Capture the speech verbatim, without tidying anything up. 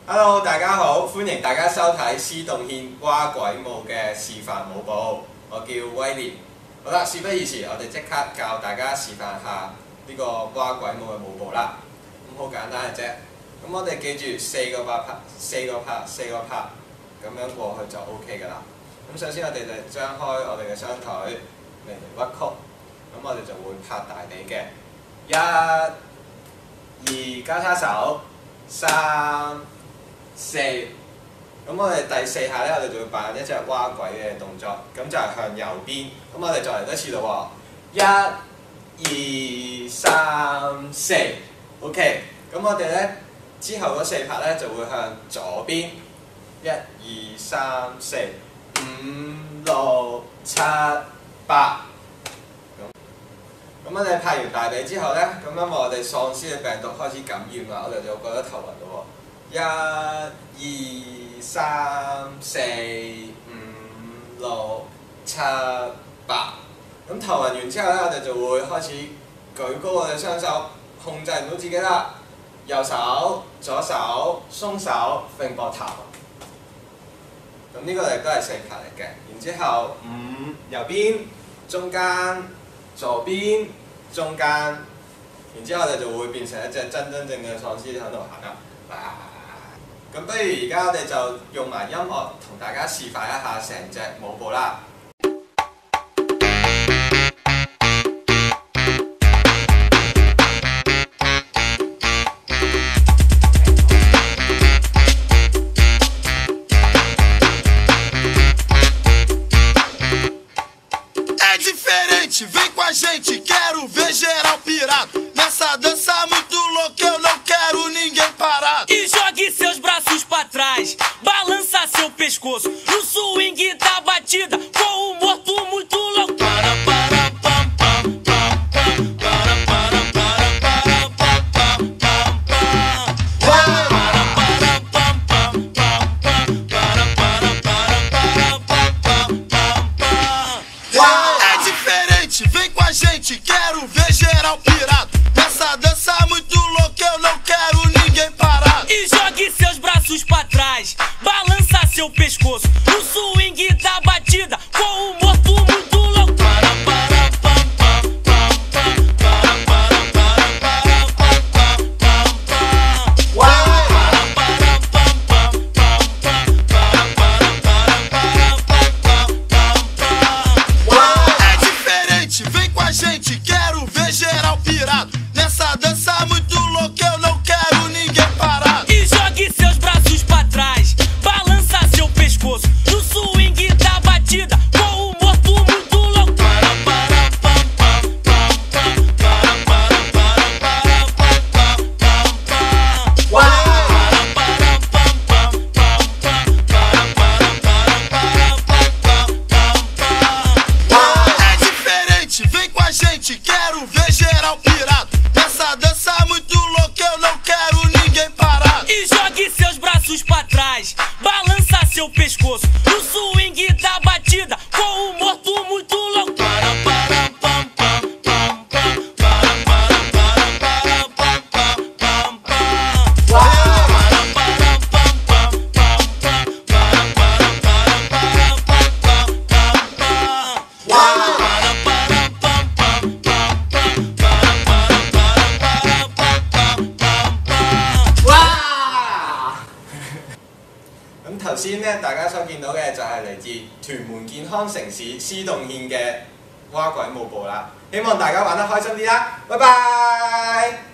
Hello， 大家好，歡迎大家收睇施洞憲蛙鬼舞嘅示範舞步。我叫威廉。好啦，事不宜遲，我哋即刻教大家示範下呢個蛙鬼舞嘅舞步啦。咁好簡單嘅啫。咁我哋記住四個拍拍，四個拍，四個拍，咁樣過去就 O K 㗎啦。咁首先我哋就張開我哋嘅雙腿，嚟嚟屈曲，咁我哋就會拍大髀嘅。一、二交叉手，三、四。咁我哋第四下咧，我哋就會扮一隻蛙鬼嘅動作，咁就係向右邊。咁我哋再嚟多次咯喎，一、二、三、四 ，OK。咁我哋咧之後嗰四拍咧就會向左邊，一、二、三、四、五、六、七、八。咁我哋拍完大髀之後咧，咁因為我哋喪屍嘅病毒開始感染啦，我哋就覺得頭暈咯喎。一、二、三、四、五、六、七、八。咁頭暈完之後咧，我哋就會開始舉高我哋雙手，控制唔到自己啦。右手、左手、鬆手、揈膊頭。咁呢個亦都係四拍嚟嘅。然之後五右邊、中間、左邊、中間。然之後我哋就會變成一隻真真正嘅喪屍喺度行啦。咁不如而家我哋就用埋音樂同大家示範一下成隻舞步啦。 É diferente, vem com a gente, quero ver geral pirado. Nessa dança muito louca, eu não quero ninguém parado. E jogue seus braços pra trás, balança seu pescoço no swing da batida, com o morto muito louco. Para, para, pam, pam, pam, pam, para, para, para, para, pam, pam, pam, pam. Para, para, pam, pam, pam, pam, para, para, para, para, pam, pam, pam. É diferente, vem com a gente, quero ver geral pirado. Nessa dança muito louca, eu não quero ninguém parado. E jogue seus braços pra trás, balança seu pescoço no swing da batida, com o morto muito louco. Para, para, pam, pam, pam, pam, para, para, para, para, pam, pam, pam, pam. Para, para, pam, pam, pam, pam, para, para, para, para, pam, pam, pam. É diferente, vem com a gente, quero ver geral pirado. Nessa dança muito louca, eu não quero ninguém parado. E jogue seus braços pra trás, balança seu pescoço no swing da batida, com o morto muito louco. Para, para, pam, pam, pam, pam, para, para, para, para, pam, pam, pam, pam. Para, para, pam, pam, pam, pam, para, para, para, para, pam, pam, pam. É diferente, vem com a gente, quero ver geral pirado. Nessa dança muito louca, eu não quero ninguém parado. E jogue seus braços pra trás, balança seu pescoço no swing da batida, com o morto muito louco. Para, para, pam, pam, pam, pam, para, para, para, para, pam, pam, pam, pam. Para, para, pam, pam, pam, pam, para, para, para, para, pam, pam, pam, pam. Para, para, pam, pam, pam, pam, para, para, para, para, pam, pam, pam. 哇！咁頭先咧，大家所見到嘅就係嚟自屯門健康城市施洞憲嘅蛙鬼舞步啦。希望大家玩得開心啲啦，拜拜。